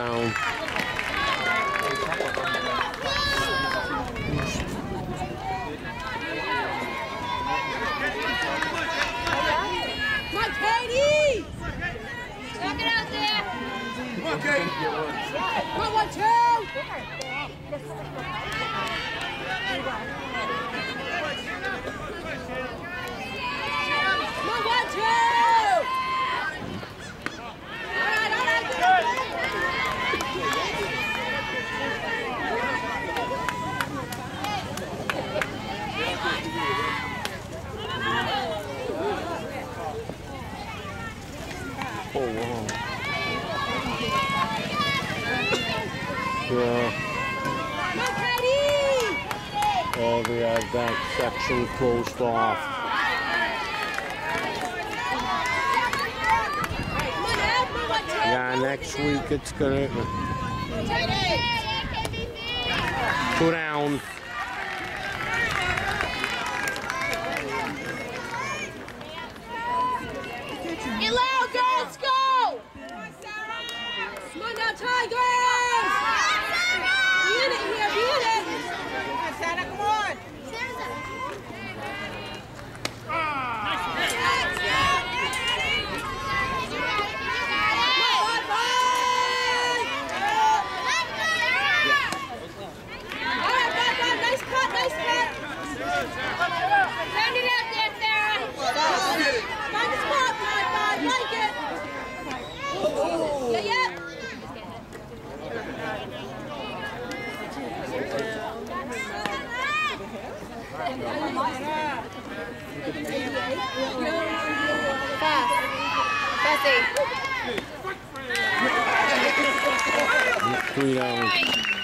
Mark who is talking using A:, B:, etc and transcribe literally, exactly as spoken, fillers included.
A: down.
B: Come on, Katie! Knock it out there!
C: Come on, Katie!
B: Come on, one, two! Come on, one, two! All right, all right, good.
A: Oh, wow. Yeah. Oh, we have that section closed off. Yeah, next week it's gonna go down.
B: Get loud, girls, go! Come on now, Tigers! Beat it here, beat it! Come on, Santa, come on! Nice cut, nice cut! Send it out there, Sarah! Find the spot, bud, bud, like it! Yeah, yeah! Fast. Bessie.
A: Three down.